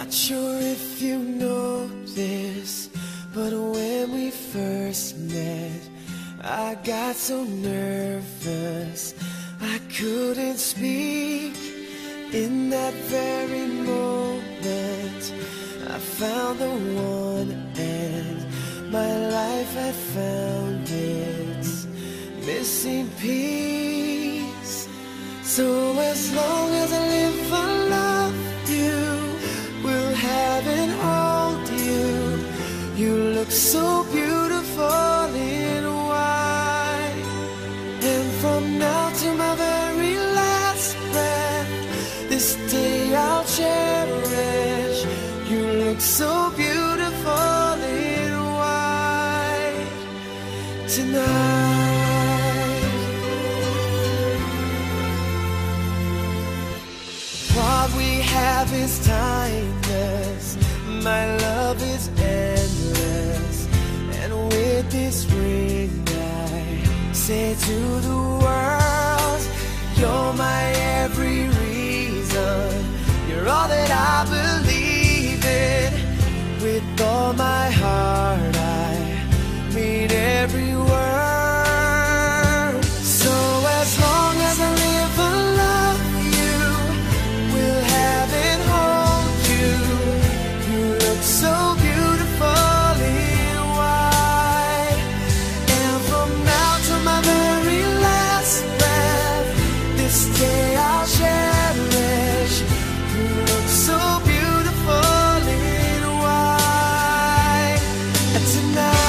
Not sure if you know this, but when we first met, I got so nervous I couldn't speak. In that very moment, I found the one, and my life had found its missing piece. So as long as I live, I love you, will have and hold you. You look so beautiful in white, and from now to my very last breath, this day I'll cherish. You look so beautiful in white tonight. What we have is timeless, my love is endless, and with this ring I say to the world, you're my every reason, you're all that I believe in. With all my heart I mean every word. So as long as I live, I love you, will have and hold you. You look so beautiful in white, and from now to my very last breath, this day I'll cherish. You look so beautiful in white tonight.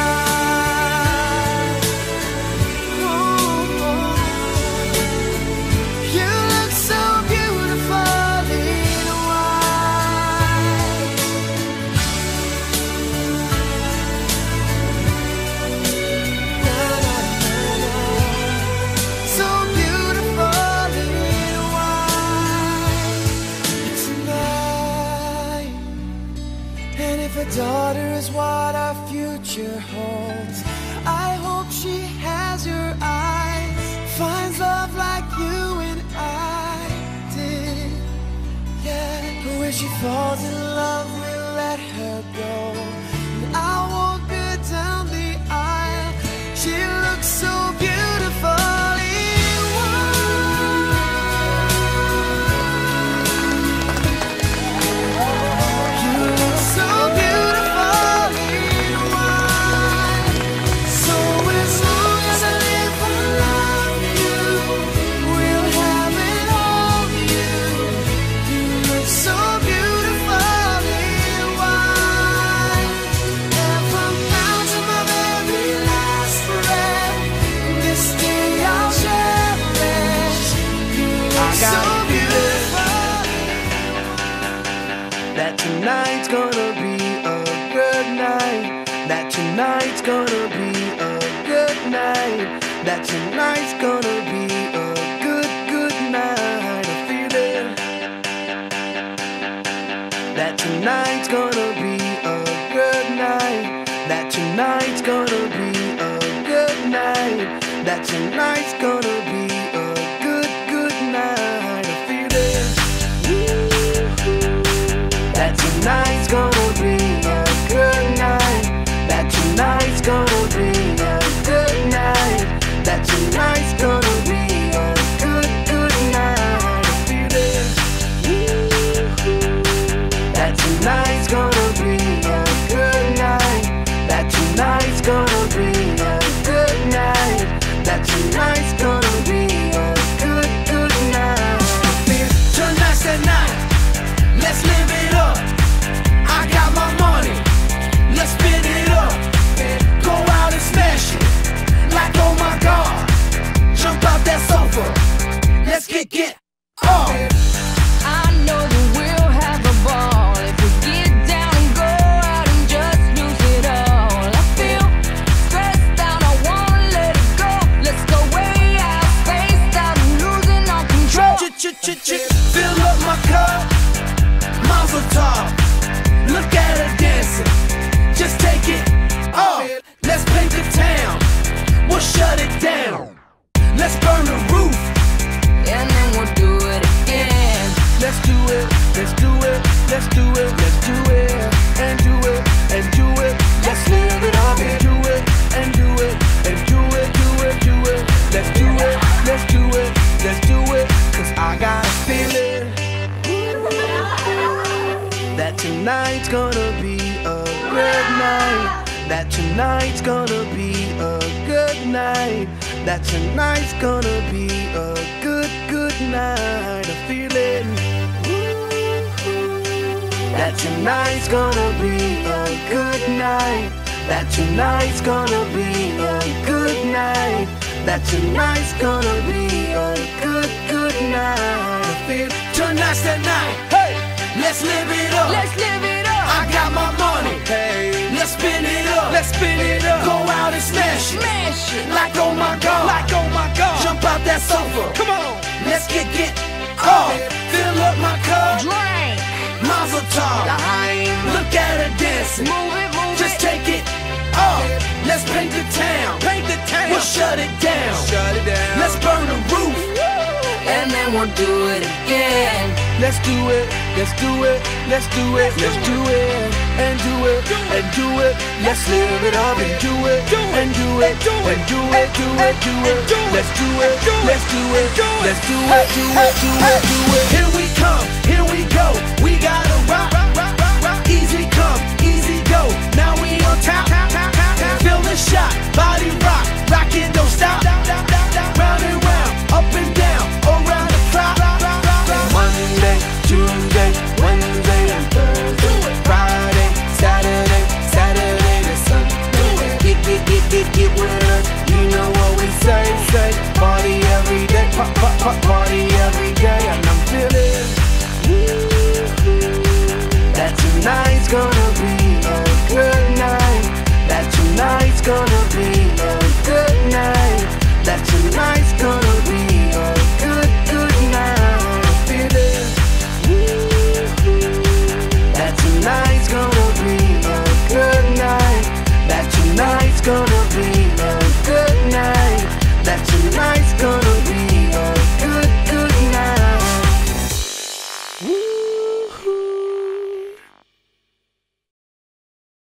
You look so beautiful in white. Na, na, na, na. So beautiful in white tonight. And if a daughter is what our future holds, I hope she has your eyes, finds love like you and I did. Yeah, but when she falls in love, we'll let her go, and I'll walk her down the aisle. She looks so beautiful in white. You look so beautiful in white. So as long as I live, I love you, will have and hold you. You look so beautiful in white, and from now to my very last breath, this day I'll cherish. You look so beautiful that tonight's gonna be a good night. That tonight's gonna be a good night. That tonight's gonna be a good, good night. I feel it. That tonight's gonna be a good night. That tonight's gonna be a good night. That tonight's gonna be a good, good night. I feel it. That tonight's gonna be a good night. That tonight's gonna be a good night. That tonight's gonna be that tonight's gonna be a good night, that tonight's gonna be a good night. I feel it. That tonight's gonna be a good night, that tonight's gonna be a good night, that tonight's gonna be a good night. I feel tonight's the night. Hey, let's live it up. Let's live it up. I got my money. Hey, let's spin it up. Let's spin it up. Go out and smash it. Smash it. Like oh my God. Like oh my God. Jump out that sofa. Come on. Let's get off. Fill up my cup. Drink. Mazel tov. Look at her dancing. Move it, move Just it. take it off. Let's paint the town. Paint the town. We'll shut it down. Shut it down. Let's burn the roof. And then we'll do it again. Let's do it. Let's do it. Let's do it. Let's do it. And do it. And do it. Let's live it up and do it. And do it. And do it. Do it. Do it. Let's do it. Let's do it. Let's do it. Do it. Do it. Do it. Here we come. Here we go. We gotta rock.